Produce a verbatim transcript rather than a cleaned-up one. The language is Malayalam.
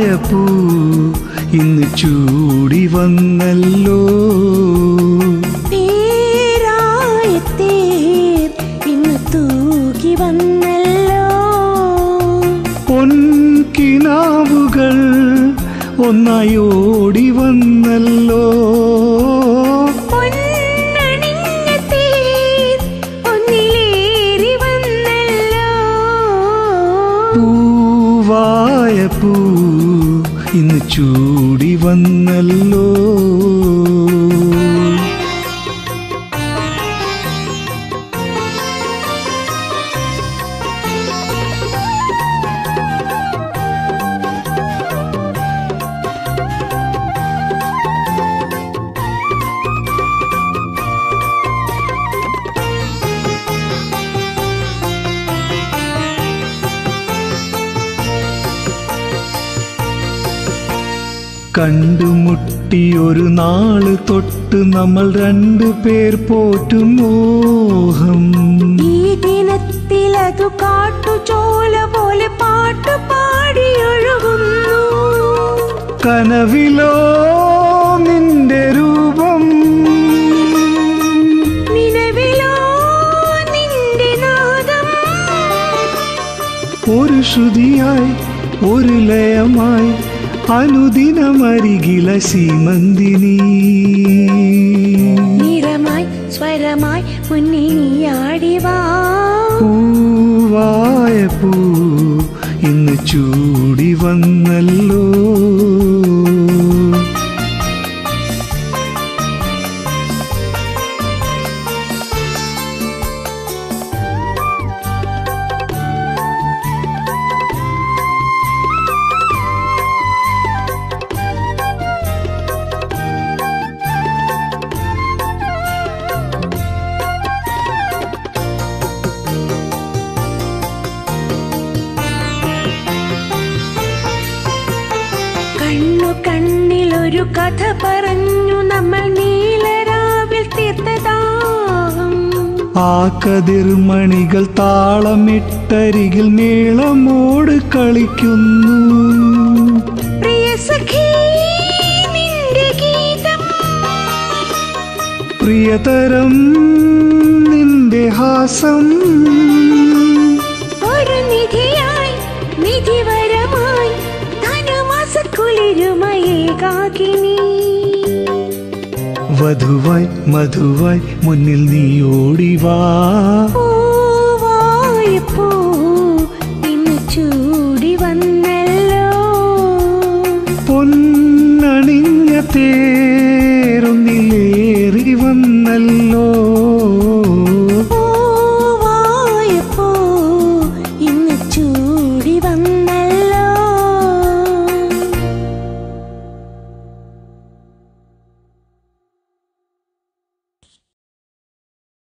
പൂ ഇന്ന് ചൂടി വന്നല്ലോ. പേരായത്തേർ ഇന്ന് തൂകി വന്നല്ലോ. പൊൻകിനാവുകൾ ഒന്നായി ഓടി വന്നല്ലോ. പൂവായ പൂ ഇന്ന് ചൂടി വന്നല്ലോ. കണ്ടുമുട്ടിയൊരു നാള് തൊട്ട് നമ്മൾ രണ്ടു പേർ പോറ്റും മോഹം. ഈ ദിനത്തിൽ അതു കാട്ടുചോല പോലെ പാട്ടു പാടിയൊഴുകുന്നു. കനവിലോ നിന്റെ രൂപം, നിലവിലോ നിന്റെ നാദം. ഒരു ശ്രുതിയായി ഒരു ലയമായി അനുദിനമരികില സീമന്തിനി. നിറമായി സ്വരമായി മുന്നിയാടിവാ. പൂവായ പൂ ഇന്ന് ചൂടി വന്നല്ലോ. കണ്ണു കണ്ണിലൊരു കഥ പറഞ്ഞു നമ്മൾ നീലരാവിൽ തീർത്തതാഹം. ആ കതിർമണികൾ താളമിട്ടരികിൽ മേളമോട് കളിക്കുന്നു. പ്രിയ സഖി നിന്റെ ഗീതം, പ്രിയതരം നിന്റെ ഹാസം. ഒരു നിധിയായി നിധിവരമായി ധനുമാസക്കുളിരുമയേകാകിനി. വധുവായി മധുവായി മുന്നിൽ നീ ഓടിവാ.